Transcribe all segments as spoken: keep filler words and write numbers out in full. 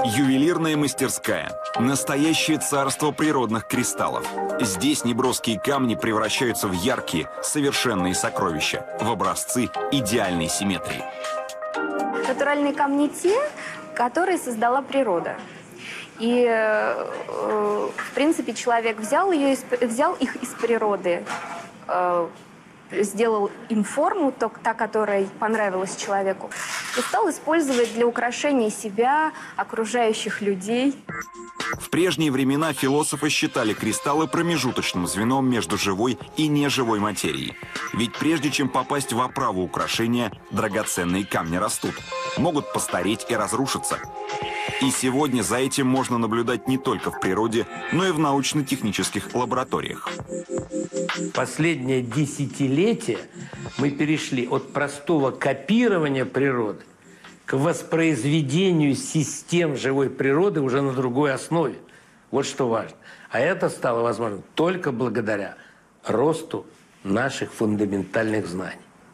Ювелирная мастерская. Настоящее царство природных кристаллов. Здесь неброские камни превращаются в яркие, совершенные сокровища, в образцы идеальной симметрии. Натуральные камни те, которые создала природа. И, э, в принципе, человек взял, ее из, взял их из природы, э, сделал им форму, то, та, которая понравилась человеку, и стал использовать для украшения себя, окружающих людей. В прежние времена философы считали кристаллы промежуточным звеном между живой и неживой материей. Ведь прежде чем попасть в оправу украшения, драгоценные камни растут, могут постареть и разрушиться. И сегодня за этим можно наблюдать не только в природе, но и в научно-технических лабораториях. Последнее десятилетие мы перешли от простого копирования природы к воспроизведению систем живой природы уже на другой основе. Вот что важно. А это стало возможным только благодаря росту наших фундаментальных знаний.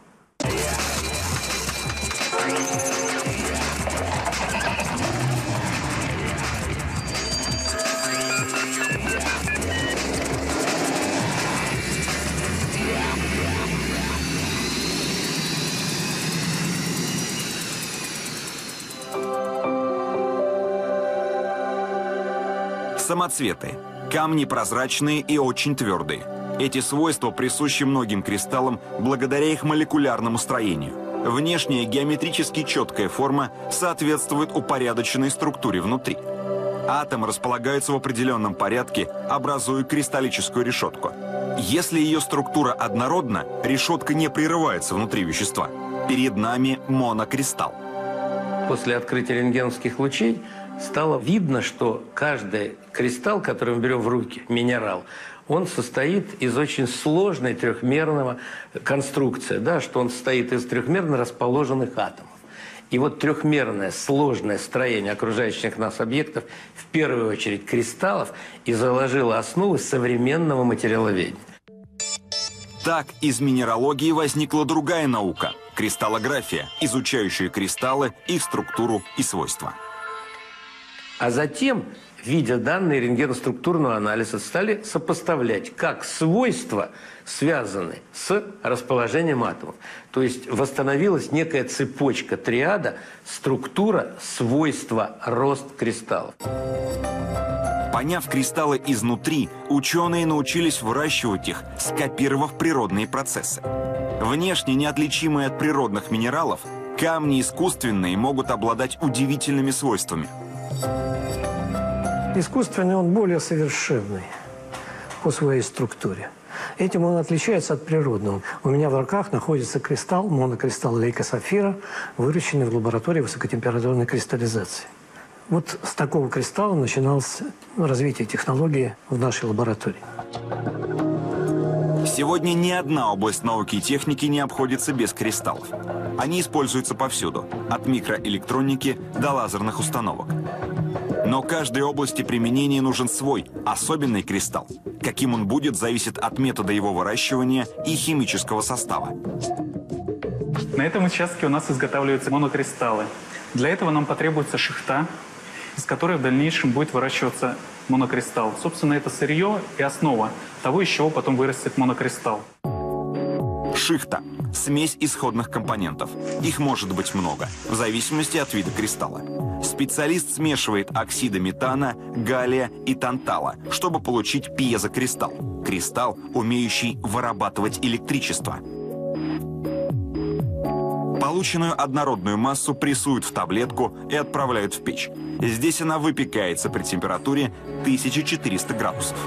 Самоцветы. Камни прозрачные и очень твердые. Эти свойства присущи многим кристаллам благодаря их молекулярному строению. Внешняя геометрически четкая форма соответствует упорядоченной структуре внутри. Атомы располагаются в определенном порядке, образуя кристаллическую решетку. Если ее структура однородна, решетка не прерывается внутри вещества. Перед нами монокристалл. После открытия рентгеновских лучей стало видно, что каждый кристалл, который мы берем в руки, минерал, он состоит из очень сложной трехмерного конструкции, да, что он состоит из трехмерно расположенных атомов. И вот трехмерное сложное строение окружающих нас объектов, в первую очередь кристаллов, и заложило основы современного материаловедения. Так из минералогии возникла другая наука – кристаллография, изучающая кристаллы, их структуру и свойства. А затем, видя данные рентгеноструктурного анализа, стали сопоставлять, как свойства связаны с расположением атомов. То есть восстановилась некая цепочка, триада, структура, свойства, рост кристаллов. Поняв кристаллы изнутри, ученые научились выращивать их, скопировав природные процессы. Внешне неотличимые от природных минералов, камни искусственные могут обладать удивительными свойствами. Искусственный он более совершенный по своей структуре. Этим он отличается от природного. У меня в руках находится кристалл, монокристалл лейкосапфира, выращенный в лаборатории высокотемпературной кристаллизации. Вот с такого кристалла начиналось развитие технологии в нашей лаборатории. Сегодня ни одна область науки и техники не обходится без кристаллов. Они используются повсюду, от микроэлектроники до лазерных установок. Но каждой области применения нужен свой, особенный кристалл. Каким он будет, зависит от метода его выращивания и химического состава. На этом участке у нас изготавливаются монокристаллы. Для этого нам потребуется шихта, из которой в дальнейшем будет выращиваться монокристалл. Собственно, это сырье и основа того, из чего потом вырастет монокристалл. Шихта – смесь исходных компонентов. Их может быть много, в зависимости от вида кристалла. Специалист смешивает оксиды метана, галлия и тантала, чтобы получить пьезокристалл – кристалл, умеющий вырабатывать электричество. Полученную однородную массу прессуют в таблетку и отправляют в печь. Здесь она выпекается при температуре тысяча четыреста градусов.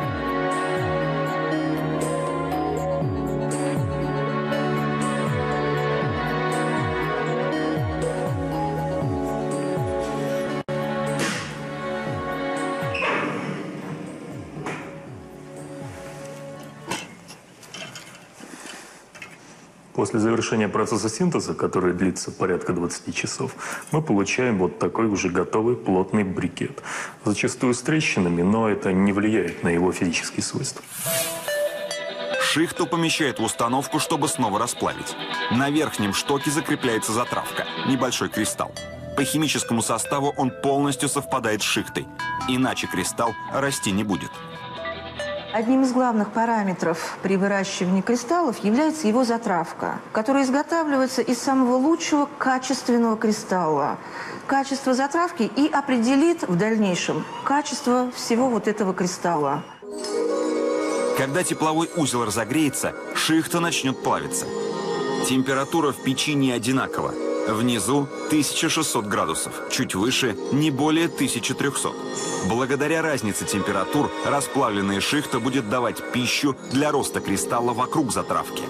После завершения процесса синтеза, который длится порядка двадцати часов, мы получаем вот такой уже готовый плотный брикет. Зачастую с трещинами, но это не влияет на его физические свойства. Шихту помещают в установку, чтобы снова расплавить. На верхнем штоке закрепляется затравка – небольшой кристалл. По химическому составу он полностью совпадает с шихтой, иначе кристалл расти не будет. Одним из главных параметров при выращивании кристаллов является его затравка, которая изготавливается из самого лучшего качественного кристалла. Качество затравки и определит в дальнейшем качество всего вот этого кристалла. Когда тепловой узел разогреется, шихта начнет плавиться. Температура в печи не одинакова. Внизу тысяча шестьсот градусов, чуть выше не более тысячи трёхсот. Благодаря разнице температур расплавленная шихта будет давать пищу для роста кристалла вокруг затравки.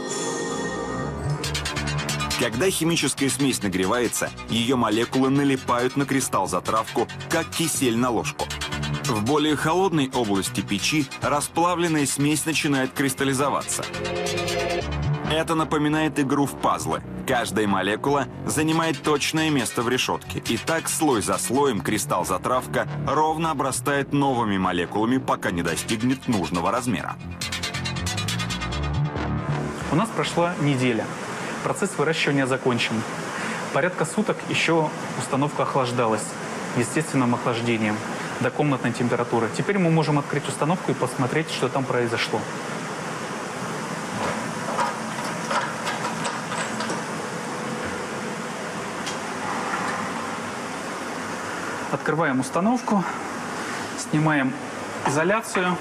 Когда химическая смесь нагревается, ее молекулы налипают на кристалл затравку, как кисель на ложку. В более холодной области печи расплавленная смесь начинает кристаллизоваться. Это напоминает игру в пазлы. Каждая молекула занимает точное место в решетке. И так слой за слоем кристалл-затравка ровно обрастает новыми молекулами, пока не достигнет нужного размера. У нас прошла неделя. Процесс выращивания закончен. Порядка суток еще установка охлаждалась естественным охлаждением до комнатной температуры. Теперь мы можем открыть установку и посмотреть, что там произошло. Открываем установку, снимаем изоляцию.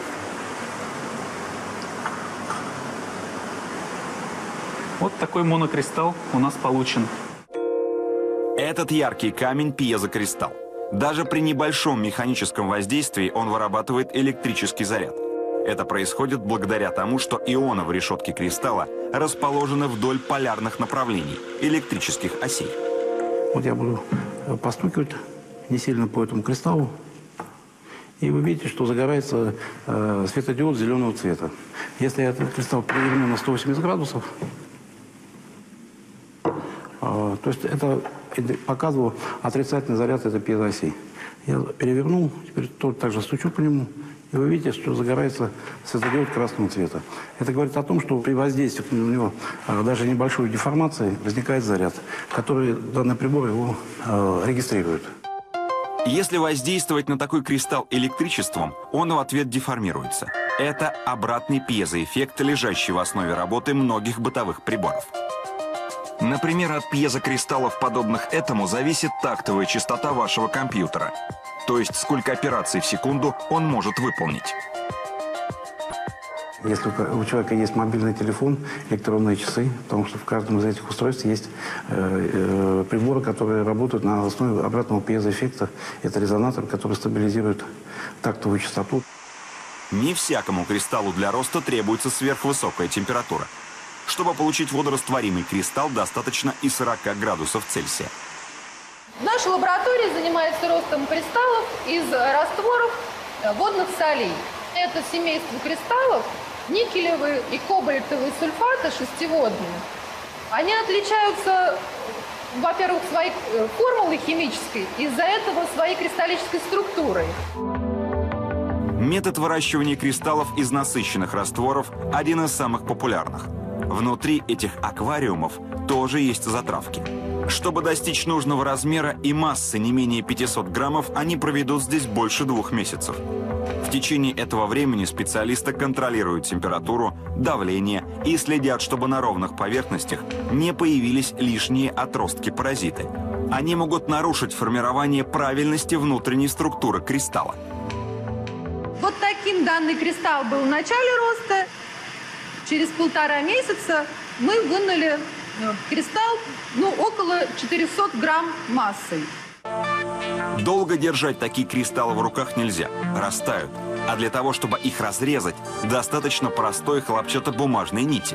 Вот такой монокристалл у нас получен. Этот яркий камень – пьезокристалл. Даже при небольшом механическом воздействии он вырабатывает электрический заряд. Это происходит благодаря тому, что ионы в решетке кристалла расположены вдоль полярных направлений – электрических осей. Вот я буду постукивать не сильно по этому кристаллу, и вы видите, что загорается э, светодиод зеленого цвета. Если я этот кристалл переверну на сто восемьдесят градусов, э, то есть это показывало отрицательный заряд этой пьезоосей. Я перевернул, теперь тоже также стучу по нему, и вы видите, что загорается светодиод красного цвета. Это говорит о том, что при воздействии на него э, даже небольшой деформации возникает заряд, который данный прибор его э, регистрирует. Если воздействовать на такой кристалл электричеством, он в ответ деформируется. Это обратный пьезоэффект, лежащий в основе работы многих бытовых приборов. Например, от пьезокристаллов, подобных этому, зависит тактовая частота вашего компьютера. То есть, сколько операций в секунду он может выполнить. Если у человека есть мобильный телефон, электронные часы, потому что в каждом из этих устройств есть э, э, приборы, которые работают на основе обратного пьезоэффекта. Это резонатор, который стабилизирует тактовую частоту. Не всякому кристаллу для роста требуется сверхвысокая температура. Чтобы получить водорастворимый кристалл, достаточно и сорока градусов Цельсия. Наша лаборатория занимается ростом кристаллов из растворов водных солей. Это семейство кристаллов никелевые и кобальтовые сульфаты шестиводные. Они отличаются, во-первых, своей формулой химической, из-за этого своей кристаллической структурой. Метод выращивания кристаллов из насыщенных растворов – один из самых популярных. Внутри этих аквариумов тоже есть затравки. Чтобы достичь нужного размера и массы не менее пятисот граммов, они проведут здесь больше двух месяцев. В течение этого времени специалисты контролируют температуру, давление и следят, чтобы на ровных поверхностях не появились лишние отростки-паразиты. Они могут нарушить формирование правильности внутренней структуры кристалла. Вот таким данный кристалл был в начале роста. Через полтора месяца мы вынули кристалл ну, около четырёхсот грамм массой. Долго держать такие кристаллы в руках нельзя, растают. А для того, чтобы их разрезать, достаточно простой хлопчатобумажной нити.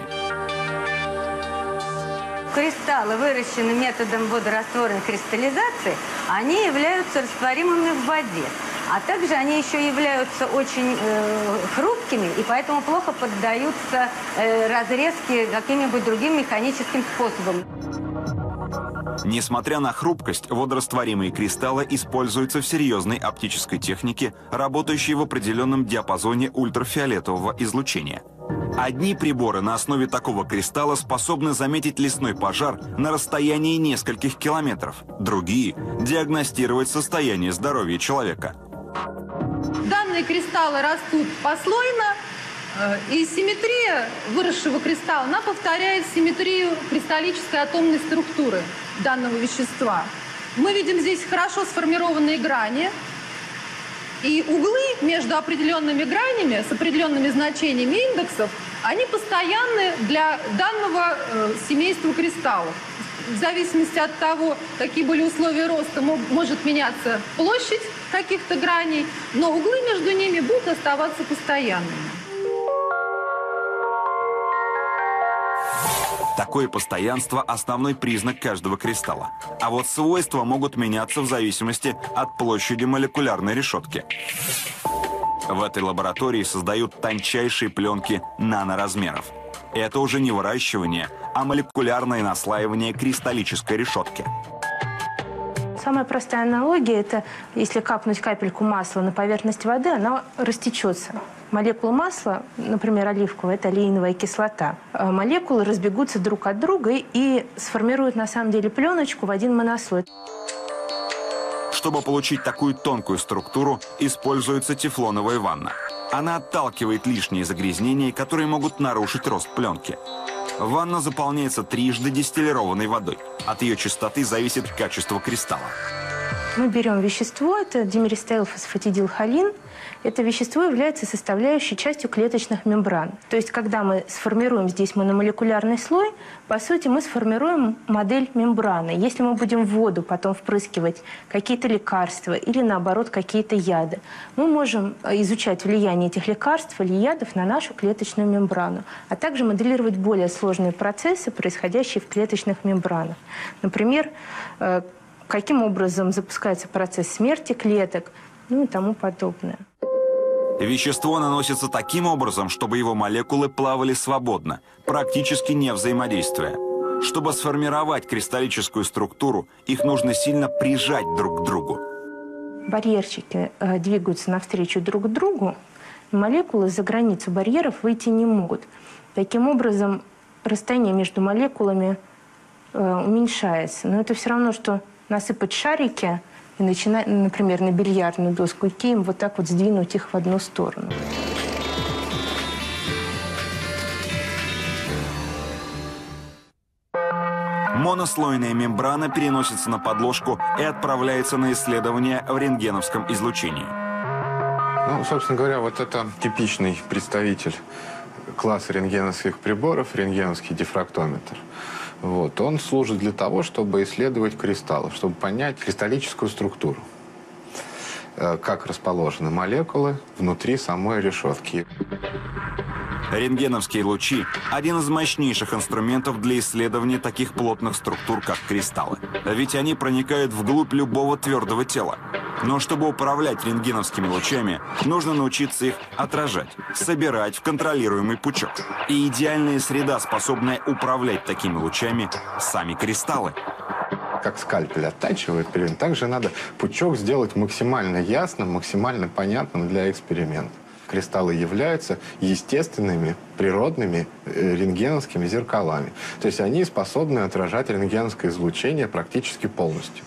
Кристаллы, выращенные методом водорастворной кристаллизации, они являются растворимыми в воде. А также они еще являются очень э, хрупкими и поэтому плохо поддаются э, разрезке каким-нибудь другим механическим способом. Несмотря на хрупкость, водорастворимые кристаллы используются в серьезной оптической технике, работающей в определенном диапазоне ультрафиолетового излучения. Одни приборы на основе такого кристалла способны заметить лесной пожар на расстоянии нескольких километров. Другие – диагностировать состояние здоровья человека. Данные кристаллы растут послойно, и симметрия выросшего кристалла, она повторяет симметрию кристаллической атомной структуры данного вещества. Мы видим здесь хорошо сформированные грани, и углы между определенными гранями с определенными значениями индексов, они постоянны для данного э, семейства кристаллов. В зависимости от того, какие были условия роста, может меняться площадь каких-то граней, но углы между ними будут оставаться постоянными. Такое постоянство – основной признак каждого кристалла. А вот свойства могут меняться в зависимости от площади молекулярной решетки. В этой лаборатории создают тончайшие пленки наноразмеров. Это уже не выращивание, а молекулярное наслаивание кристаллической решетки. Самая простая аналогия – это если капнуть капельку масла на поверхность воды, она растечется. Молекулы масла, например, оливковая, это алииновая кислота. Молекулы разбегутся друг от друга и сформируют на самом деле пленочку в один монослой. Чтобы получить такую тонкую структуру, используется тефлоновая ванна. Она отталкивает лишние загрязнения, которые могут нарушить рост пленки. Ванна заполняется трижды дистиллированной водой. От ее чистоты зависит качество кристалла. Мы берем вещество, это димеристеилфосфатидилхолин. Это вещество является составляющей частью клеточных мембран. То есть, когда мы сформируем здесь мономолекулярный слой, по сути, мы сформируем модель мембраны. Если мы будем в воду потом впрыскивать какие-то лекарства или, наоборот, какие-то яды, мы можем изучать влияние этих лекарств или ядов на нашу клеточную мембрану, а также моделировать более сложные процессы, происходящие в клеточных мембранах. Например, каким образом запускается процесс смерти клеток, ну и тому подобное. Вещество наносится таким образом, чтобы его молекулы плавали свободно, практически не взаимодействуя. Чтобы сформировать кристаллическую структуру, их нужно сильно прижать друг к другу. Барьерчики э, двигаются навстречу друг другу, молекулы за границу барьеров выйти не могут. Таким образом, расстояние между молекулами э, уменьшается. Но это все равно, что насыпать шарики и начинать, например, на бильярдную доску, и кием вот так вот сдвинуть их в одну сторону. Монослойная мембрана переносится на подложку и отправляется на исследование в рентгеновском излучении. Ну, собственно говоря, вот это типичный представитель класса рентгеновских приборов, рентгеновский дифрактометр. Вот. Он служит для того, чтобы исследовать кристаллы, чтобы понять кристаллическую структуру, как расположены молекулы внутри самой решетки. Рентгеновские лучи – один из мощнейших инструментов для исследования таких плотных структур, как кристаллы. Ведь они проникают вглубь любого твердого тела. Но чтобы управлять рентгеновскими лучами, нужно научиться их отражать, собирать в контролируемый пучок. И идеальная среда, способная управлять такими лучами – сами кристаллы. Как скальпель оттачивает пилинг, также надо пучок сделать максимально ясным, максимально понятным для эксперимента. Кристаллы являются естественными, природными рентгеновскими зеркалами. То есть они способны отражать рентгеновское излучение практически полностью.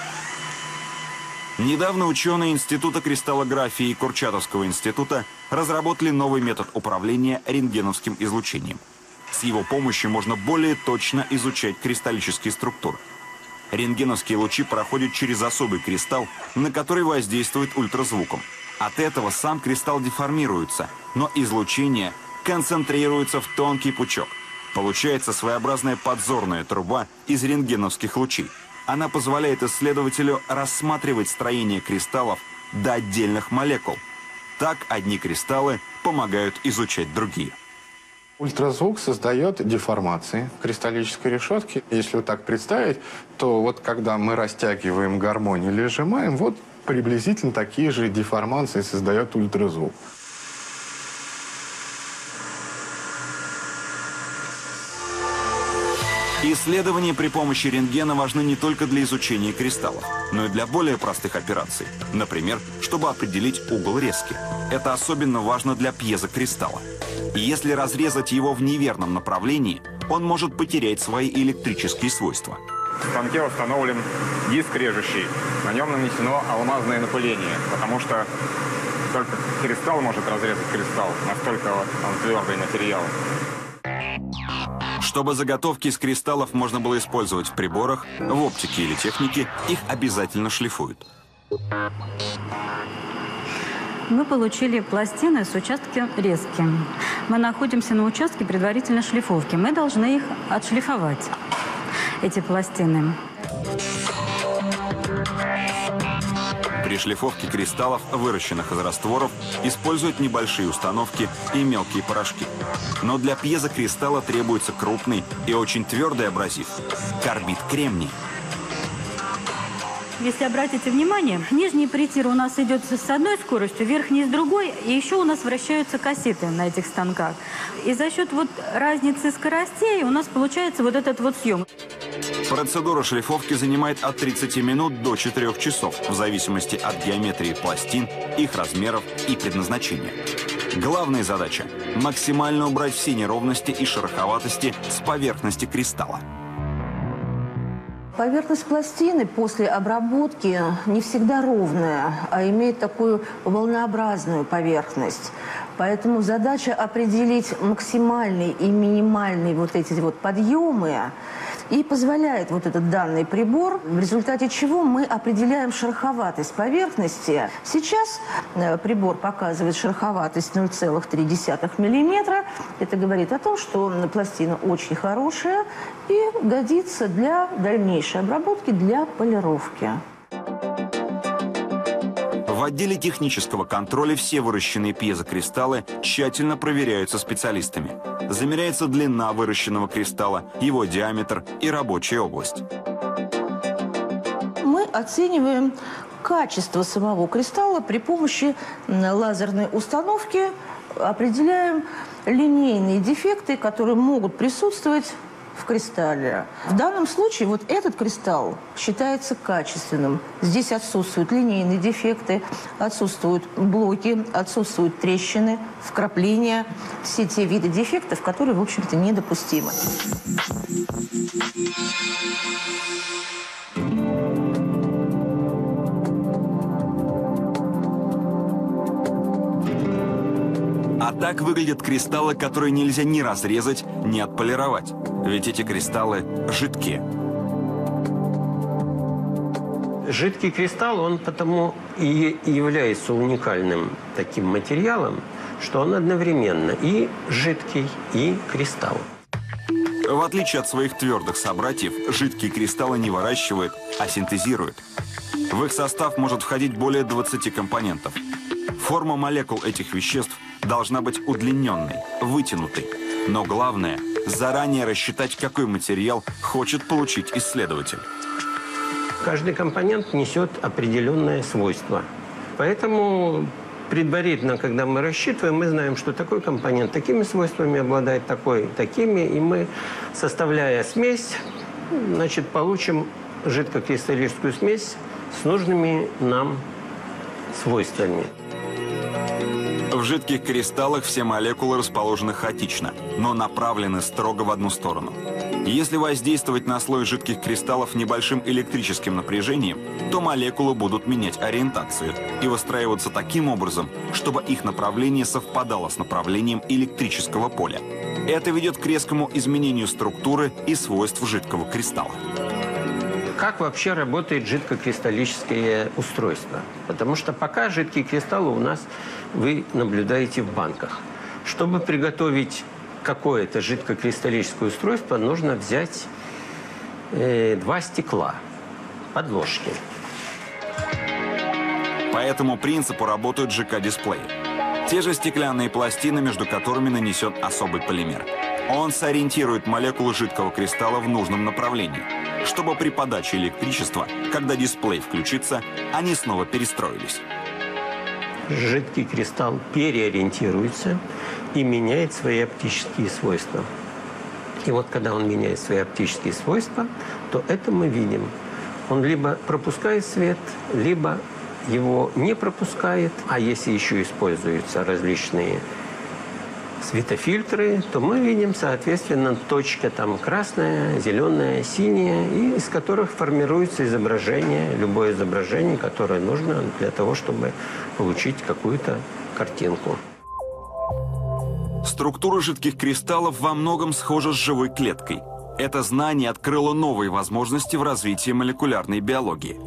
Недавно ученые Института кристаллографии Курчатовского института разработали новый метод управления рентгеновским излучением. С его помощью можно более точно изучать кристаллические структуры. Рентгеновские лучи проходят через особый кристалл, на который воздействует ультразвуком. От этого сам кристалл деформируется, но излучение концентрируется в тонкий пучок. Получается своеобразная подзорная труба из рентгеновских лучей. Она позволяет исследователю рассматривать строение кристаллов до отдельных молекул. Так одни кристаллы помогают изучать другие. Ультразвук создает деформации кристаллической решетки. Если вот так представить, то вот когда мы растягиваем гармонь или сжимаем, вот приблизительно такие же деформации создает ультразвук. Исследования при помощи рентгена важны не только для изучения кристаллов, но и для более простых операций. Например, чтобы определить угол резки. Это особенно важно для пьезокристалла. Если разрезать его в неверном направлении, он может потерять свои электрические свойства. В станке установлен диск режущий. На нем нанесено алмазное напыление, потому что только кристалл может разрезать кристалл. Настолько он твердый материал. Чтобы заготовки из кристаллов можно было использовать в приборах, в оптике или технике, их обязательно шлифуют. Мы получили пластины с участка резки. Мы находимся на участке предварительной шлифовки. Мы должны их отшлифовать, эти пластины. При шлифовке кристаллов, выращенных из растворов, используют небольшие установки и мелкие порошки. Но для пьезокристалла требуется крупный и очень твердый абразив – карбид кремния. Если обратите внимание, нижний притир у нас идет с одной скоростью, верхний с другой, и еще у нас вращаются кассеты на этих станках. И за счет вот разницы скоростей у нас получается вот этот вот съем. Процедура шлифовки занимает от тридцати минут до четырёх часов, в зависимости от геометрии пластин, их размеров и предназначения. Главная задача – максимально убрать все неровности и шероховатости с поверхности кристалла. Поверхность пластины после обработки не всегда ровная, а имеет такую волнообразную поверхность. Поэтому задача определить максимальный и минимальный вот эти вот подъемы и позволяет вот этот данный прибор, в результате чего мы определяем шероховатость поверхности. Сейчас прибор показывает шероховатость ноль целых три десятых миллиметра. Это говорит о том, что пластина очень хорошая и годится для дальнейшей обработки, для полировки. В отделе технического контроля все выращенные пьезокристаллы тщательно проверяются специалистами. Замеряется длина выращенного кристалла, его диаметр и рабочая область. Мы оцениваем качество самого кристалла при помощи лазерной установки, определяем линейные дефекты, которые могут присутствовать в кристалле. В данном случае вот этот кристалл считается качественным. Здесь отсутствуют линейные дефекты, отсутствуют блоки, отсутствуют трещины, вкрапления. Все те виды дефектов, которые, в общем-то, недопустимы. А так выглядят кристаллы, которые нельзя ни разрезать, ни отполировать. Ведь эти кристаллы жидкие. Жидкий кристалл, он потому и является уникальным таким материалом, что он одновременно и жидкий, и кристалл. В отличие от своих твердых собратьев, жидкие кристаллы не выращивают, а синтезируют. В их состав может входить более двадцати компонентов. Форма молекул этих веществ должна быть удлиненной, вытянутой. Но главное – заранее рассчитать, какой материал хочет получить исследователь. Каждый компонент несет определенное свойство. Поэтому предварительно, когда мы рассчитываем, мы знаем, что такой компонент такими свойствами обладает, такой такими. И мы, составляя смесь, значит, получим жидкокристаллическую смесь с нужными нам свойствами. В жидких кристаллах все молекулы расположены хаотично, но направлены строго в одну сторону. Если воздействовать на слой жидких кристаллов небольшим электрическим напряжением, то молекулы будут менять ориентацию и выстраиваться таким образом, чтобы их направление совпадало с направлением электрического поля. Это ведет к резкому изменению структуры и свойств жидкого кристалла. Как вообще работает жидкокристаллическое устройство? Потому что пока жидкие кристаллы у нас вы наблюдаете в банках. Чтобы приготовить какое-то жидкокристаллическое устройство, нужно взять э, два стекла, подложки. По этому принципу работают ЖК-дисплеи. Те же стеклянные пластины, между которыми нанесен особый полимер. Он сориентирует молекулы жидкого кристалла в нужном направлении, чтобы при подаче электричества, когда дисплей включится, они снова перестроились. Жидкий кристалл переориентируется и меняет свои оптические свойства. И вот когда он меняет свои оптические свойства, то это мы видим. Он либо пропускает свет, либо его не пропускает. А если еще используются различные светофильтры, то мы видим, соответственно, точка там красная, зеленая, синяя, и из которых формируется изображение, любое изображение, которое нужно для того, чтобы получить какую-то картинку. Структура жидких кристаллов во многом схожа с живой клеткой. Это знание открыло новые возможности в развитии молекулярной биологии.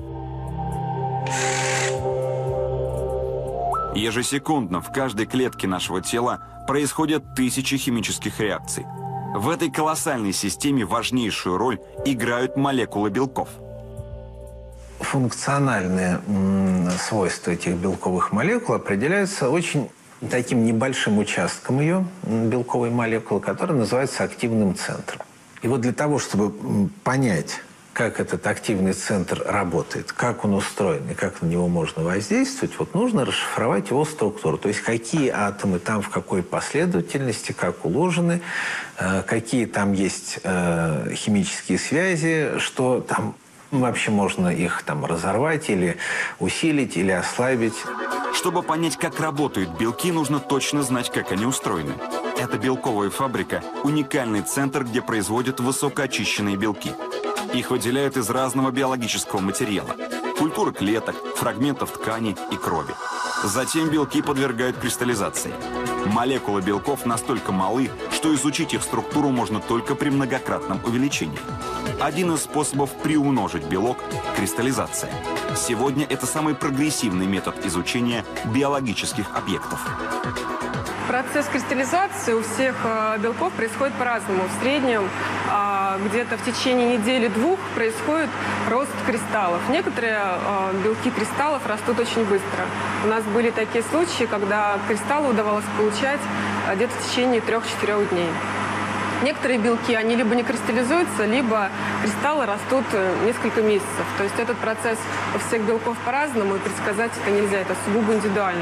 Ежесекундно в каждой клетке нашего тела происходят тысячи химических реакций. В этой колоссальной системе важнейшую роль играют молекулы белков. Функциональные свойства этих белковых молекул определяются очень таким небольшим участком ее белковой молекулы, который называется активным центром. И вот для того, чтобы понять, как этот активный центр работает, как он устроен и как на него можно воздействовать, вот нужно расшифровать его структуру. То есть какие атомы там в какой последовательности, как уложены, э, какие там есть э, химические связи, что там вообще можно их там разорвать или усилить, или ослабить. Чтобы понять, как работают белки, нужно точно знать, как они устроены. Эта белковая фабрика – уникальный центр, где производят высокоочищенные белки. Их выделяют из разного биологического материала – культуры клеток, фрагментов ткани и крови. Затем белки подвергают кристаллизации. Молекулы белков настолько малы, что изучить их структуру можно только при многократном увеличении. Один из способов приумножить белок – кристаллизация. Сегодня это самый прогрессивный метод изучения биологических объектов. Процесс кристаллизации у всех белков происходит по-разному. В среднем где-то в течение недели-двух происходит рост кристаллов. Некоторые белки кристаллов растут очень быстро. У нас были такие случаи, когда кристаллы удавалось получать где-то в течение трех-четырех дней. Некоторые белки, они либо не кристаллизуются, либо кристаллы растут несколько месяцев. То есть этот процесс у всех белков по-разному, и предсказать это нельзя, это сугубо индивидуально.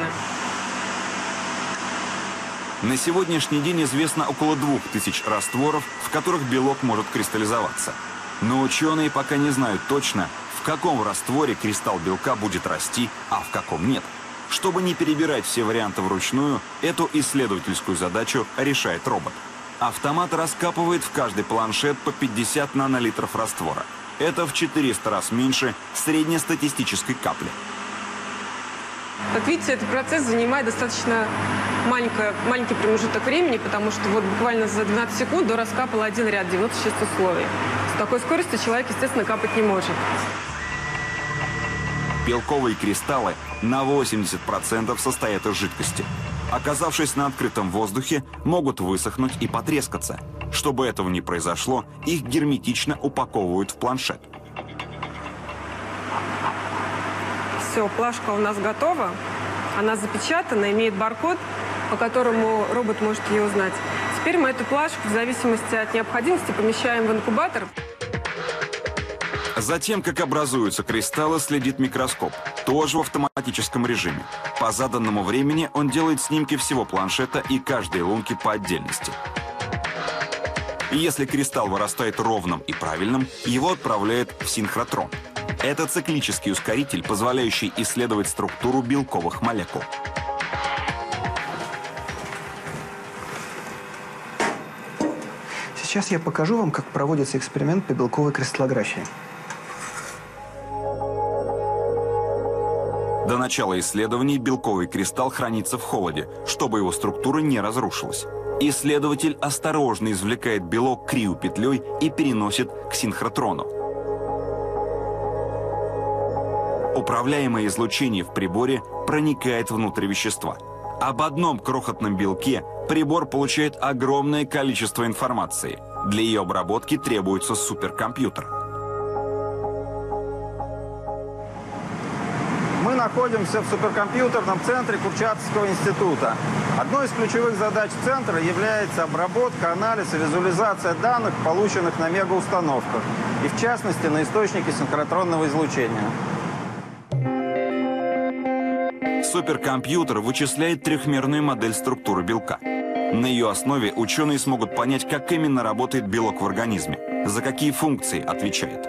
На сегодняшний день известно около двух тысяч растворов, в которых белок может кристаллизоваться. Но ученые пока не знают точно, в каком растворе кристалл белка будет расти, а в каком нет. Чтобы не перебирать все варианты вручную, эту исследовательскую задачу решает робот. Автомат раскапывает в каждый планшет по пятьдесят нанолитров раствора. Это в четыреста раз меньше среднестатистической капли. Как видите, этот процесс занимает достаточно маленький промежуток времени, потому что вот буквально за двенадцать секунд до раскапал один ряд, девяносто шесть условий. С такой скоростью человек, естественно, капать не может. Белковые кристаллы на восемьдесят процентов состоят из жидкости. Оказавшись на открытом воздухе, могут высохнуть и потрескаться. Чтобы этого не произошло, их герметично упаковывают в планшет. Все, плашка у нас готова. Она запечатана, имеет баркод, по которому робот может ее узнать. Теперь мы эту плашку в зависимости от необходимости помещаем в инкубатор. Затем, как образуются кристаллы, следит микроскоп, тоже в автоматическом режиме. По заданному времени он делает снимки всего планшета и каждой лунки по отдельности. И если кристалл вырастает ровным и правильным, его отправляют в синхротрон. Это циклический ускоритель, позволяющий исследовать структуру белковых молекул. Сейчас я покажу вам, как проводится эксперимент по белковой кристаллографии. До начала исследований белковый кристалл хранится в холоде, чтобы его структура не разрушилась. Исследователь осторожно извлекает белок криопетлей и переносит к синхротрону. Управляемое излучение в приборе проникает внутрь вещества. Об одном крохотном белке прибор получает огромное количество информации. Для ее обработки требуется суперкомпьютер. Мы находимся в суперкомпьютерном центре Курчатовского института. Одной из ключевых задач центра является обработка, анализ и визуализация данных, полученных на мегаустановках, и в частности на источнике синхротронного излучения. Суперкомпьютер вычисляет трехмерную модель структуры белка. На ее основе ученые смогут понять, как именно работает белок в организме, за какие функции отвечает.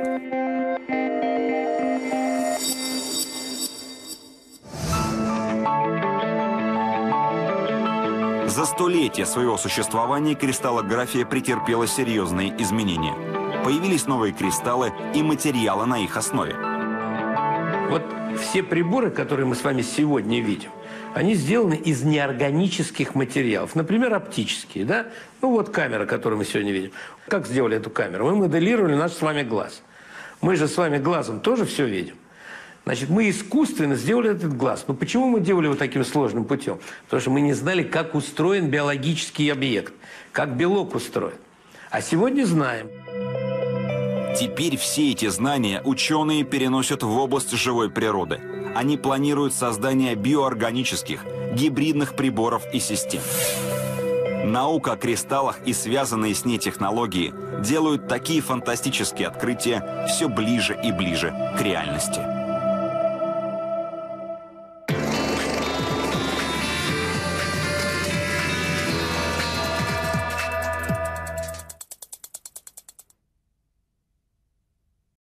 За столетия своего существования кристаллография претерпела серьезные изменения. Появились новые кристаллы и материалы на их основе. Вот все приборы, которые мы с вами сегодня видим, они сделаны из неорганических материалов. Например, оптические, да? Ну вот камера, которую мы сегодня видим. Как сделали эту камеру? Мы моделировали наш с вами глаз. Мы же с вами глазом тоже все видим. Значит, мы искусственно сделали этот глаз. Но почему мы делали его таким сложным путем? Потому что мы не знали, как устроен биологический объект, как белок устроен. А сегодня знаем. Теперь все эти знания ученые переносят в область живой природы. Они планируют создание биоорганических, гибридных приборов и систем. Наука о кристаллах и связанные с ней технологии делают такие фантастические открытия все ближе и ближе к реальности.